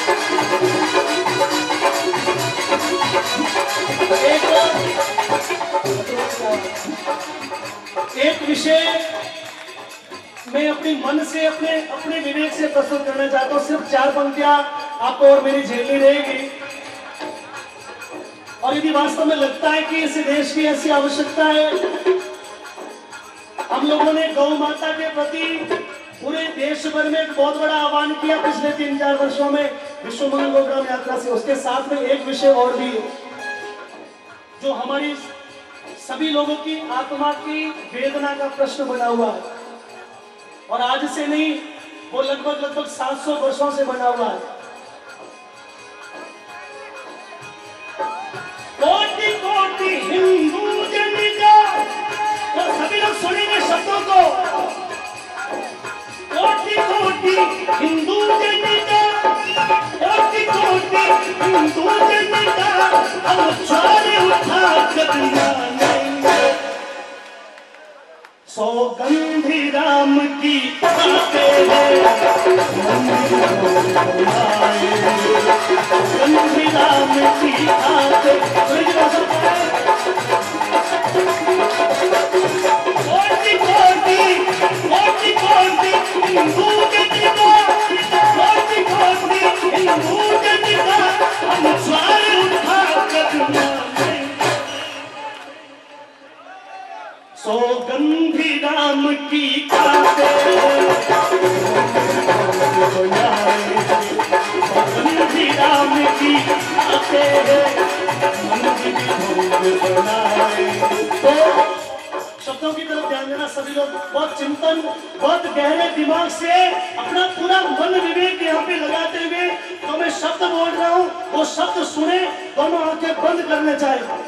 एक विषय मैं अपने मन से अपने विवेक से प्रस्तुत करना चाहता हूँ। सिर्फ 4 पंक्तियां आपको और मेरी झेलनी रहेगी। और यदि वास्तव में लगता है कि इस देश की ऐसी आवश्यकता है, हम लोगों ने गौ माता के प्रति पूरे देश भर में एक बहुत बड़ा आह्वान किया पिछले 3-4 वर्षों में विश्व मंगल गोग्राम यात्रा से। उसके साथ में एक विषय और भी जो हमारी सभी लोगों की आत्मा की वेदना का प्रश्न बना हुआ है, और आज से नहीं, वो लगभग 700 वर्षों से बना हुआ है। कोटि कोटि हिंदू जन का, तो सभी लोग सुनेंगे शब्दों को। कोटि कोटि हिंदू जन का, कोटि कोटि हिंदू जन का, अब ज्वार उठा कर सौगंधी राम की खाते हैं, सौगंधी राम की खाते। कोटि कोटि कोटि कोटि हिंदू जनिता, कोटि कोटि हिंदू जनिता, हम ज्वार उठा कर सौगंधी राम की खाते, सौगंधी राम की खाते, तो शब्दों की तरफ ध्यान देना सभी लोग। बहुत चिंतन, बहुत गहरे दिमाग से अपना पूरा मन विवेक यहाँ पे लगाते हुए तो मैं शब्द बोल रहा हूँ, वो शब्द सुने, दोनों आंखें बंद करने चाहिए।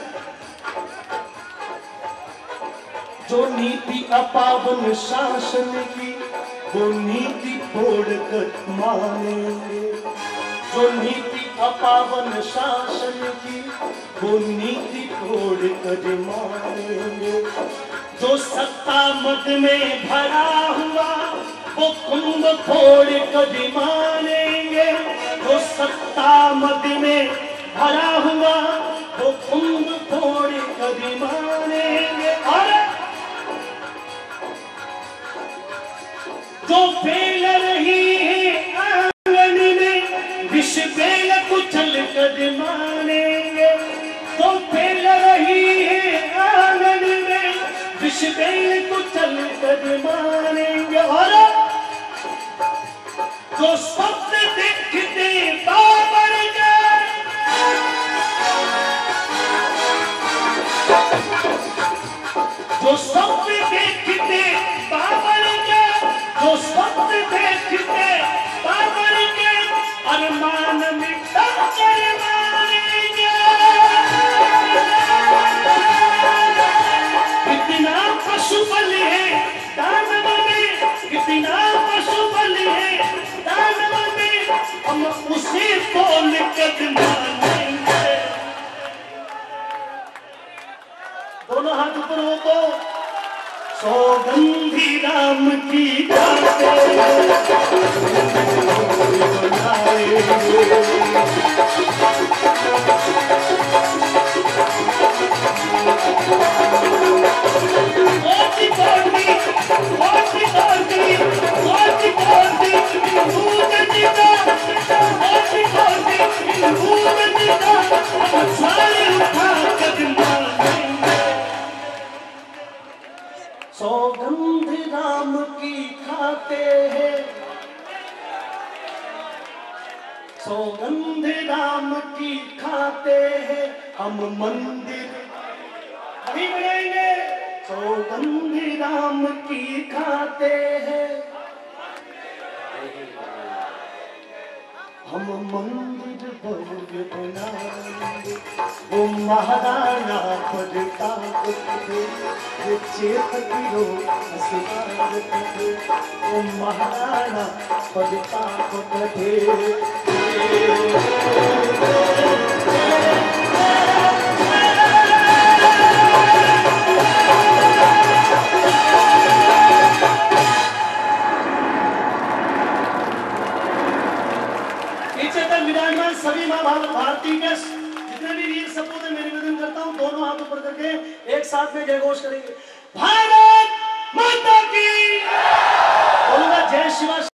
जो नीति अपावन शासन की, वो नीति तोड़कर मानेंगे। जो नीति अपावन शासन की, वो नीति तोड़कर मानेंगे। जो सत्ता मद में भरा हुआ, वो कुंभ तोड़कर मानेंगे। जो सत्ता मद में भरा हुआ, वो कुंभ तोड़कर मानेंगे। और जो फैल रही है आंगन में, विष बेल कुचल कर मानेंगे। जो फैल रही है आंगन में, विष बेल कुचल कर मानेंगे। और जो स्वप्न देखते बाबर के, जो स्वप्न देखते बाबर के, जो स्वप्न देखते बाबर के, अरमान मिटा कर मानेंगे। कितना पशु बल है दानव में, कितना पशु बल है दानव में, हम उसे बोल कर मानेंगे। दोनों हाथ ऊपर हो तो सौगंधी राम की खाते, कोटि कोटि कोटि कोटि कोटि कोटि हिंदू जनिता, कोटि कोटि हिंदू जनिता, अब ज्वार उठा कर मानेंगे। सौगंधी राम की खाते हैं, सौगंधी राम की खाते हैं, हम मंदिर नहीं बनाएंगे। सौगंधी राम की खाते हैं, हम मंदिर भव्य बनाएंगे। वो महाराणा प्रताप थे, वो चेत गिरो अस्मार थे। वो महाराणा प्रताप थे। पीछे तक और भारती के जितने भी वीर सपूत है, मैं निवेदन करता हूं दोनों हाथ ऊपर करके एक साथ में जय घोष करेंगे। भारत माता की, बोलूंगा जय शिवा।